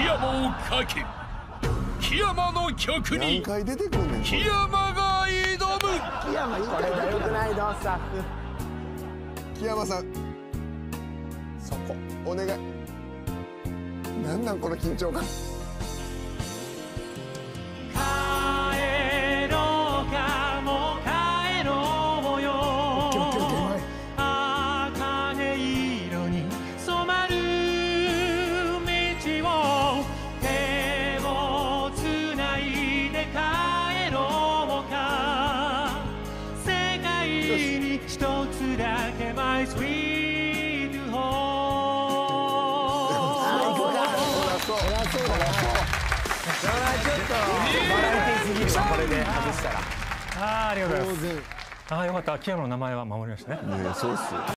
山をかけ木山の曲に木山が挑む。 木山これは良くないのスタッフ。 木山さんそこお願い。なんなんこの緊張感。 帰ろうかもう帰ろうよ。茜色に染まる道を手をつないで帰ろうか。世界に一つだけ My sweet home。 そりゃそうだな。それはちょっとバラエティーすぎるわこれで外したら。 ありがとうございます。よかった。木山の名前は守りましたね。 そうっすよ。